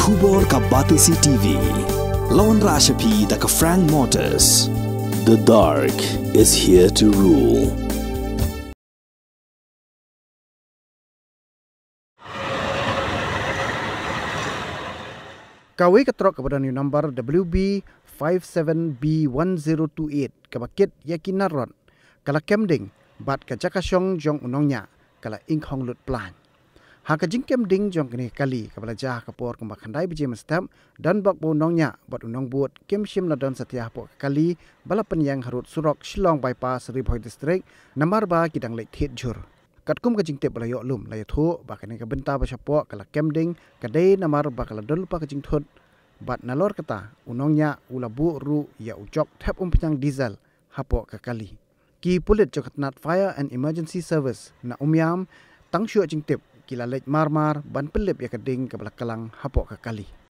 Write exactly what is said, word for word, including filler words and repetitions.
Tubor ka Batisi T V. Lawan Rashapi da ka Frank Motors. The dark is here to rule. Kawai ke Trok kepada new number W B five seven B one zero two eight ke bakit yakin naron kala kemding bat ka jakasyong jong unongnya kala ing hong lut plan. Ha ka jing kemding jong kini kali ka belajah ka por kembak handai biji mestam dan bak bo unongnya bat unong buat kem shim ladon setiah po kali bala penyang Harud Surok Shillong bypass Ribhoi district namar ba kidang lek thit jur. Katkum ka jing tep bala yok lum la yathu ba kani ka benta ba syapo kala kemding kadai namar ba kala dol pa ka jing thut bat nalor kata unongnya ulabu ru ya ucok tap umpenyang diesel hapo ka kali. Ki pulit jokat nat fire and emergency service na umyam tang syuk jing tep kila lek mar-mar ban pelip ya keding ke belakalang hapo ka kali.